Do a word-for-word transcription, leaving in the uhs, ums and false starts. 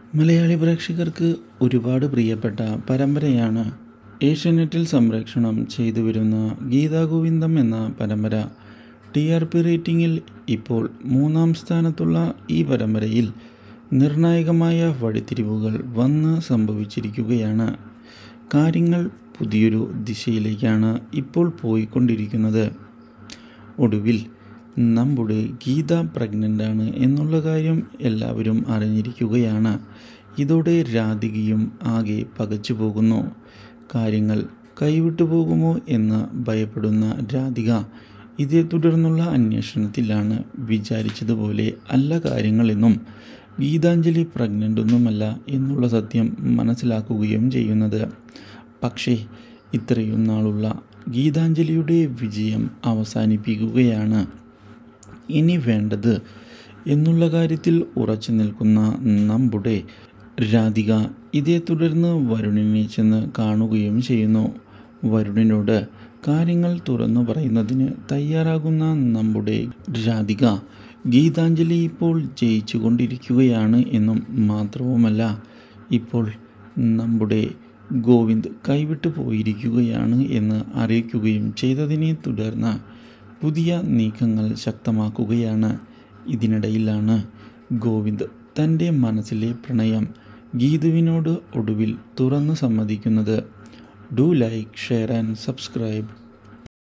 മലയാളി പ്രേക്ഷകർക്ക് ഒരുപാട് പ്രിയപ്പെട്ട പരമ്പരയാണ് ഏഷ്യാനെറ്റിൽ സംപ്രേഷണം ചെയ്തു വരുന്ന ഗീതാഗോവിന്ദം എന്ന പരമ്പര. ടി ആർ പി റേറ്റിംഗിൽ ഇപ്പോൾ മൂന്നാം സ്ഥാനത്തുള്ള ഈ പരമ്പരയിൽ നിർണായകമായ വഴിത്തിരിവുകൾ വന്ന് സംഭവിച്ചിരിക്കുകയാണ്. കാര്യങ്ങൾ പുതിയൊരു ദിശയിലേക്കാണ് ഇപ്പോൾ പോയിക്കൊണ്ടിരിക്കുന്നത്. ഒടുവിൽ നമ്മുടെ ഗീത പ്രഗ്നൻ്റ് ആണ് എന്നുള്ള കാര്യം എല്ലാവരും അറിഞ്ഞിരിക്കുകയാണ്. ഇതോടെ രാധികയും ആകെ പകച്ചു പോകുന്നു. കാര്യങ്ങൾ കൈവിട്ടു പോകുമോ എന്ന് ഭയപ്പെടുന്ന രാധിക ഇതേ തുടർന്നുള്ള അന്വേഷണത്തിലാണ് വിചാരിച്ചതുപോലെ അല്ല കാര്യങ്ങളെന്നും ഗീതാഞ്ജലി പ്രഗ്നൻ്റ് ഒന്നുമല്ല എന്നുള്ള സത്യം മനസ്സിലാക്കുകയും ചെയ്യുന്നത്. പക്ഷേ ഇത്രയും നാളുള്ള ഗീതാഞ്ജലിയുടെ വിജയം അവസാനിപ്പിക്കുകയാണ് ഇനി വേണ്ടത് എന്നുള്ള കാര്യത്തിൽ ഉറച്ചു നിൽക്കുന്ന നമ്മുടെ രാധിക ഇതേ തുടർന്ന് വരുണിനെ ചെന്ന് കാണുകയും ചെയ്യുന്നു. വരുണിനോട് കാര്യങ്ങൾ തുറന്നു പറയുന്നതിന് തയ്യാറാകുന്ന നമ്മുടെ രാധിക ഗീതാഞ്ജലി ഇപ്പോൾ ജയിച്ചു കൊണ്ടിരിക്കുകയാണ് എന്നും മാത്രവുമല്ല ഇപ്പോൾ നമ്മുടെ ഗോവിന്ദ് കൈവിട്ടു പോയിരിക്കുകയാണ് എന്ന് അറിയിക്കുകയും ചെയ്തതിനെ തുടർന്ന് പുതിയ നീക്കങ്ങൾ ശക്തമാക്കുകയാണ്. ഇതിനിടയിലാണ് ഗോവിന്ദ് തൻ്റെ മനസ്സിലെ പ്രണയം ഗീതുവിനോട് ഒടുവിൽ തുറന്നു സമ്മതിക്കുന്നത്. Do like, share and subscribe.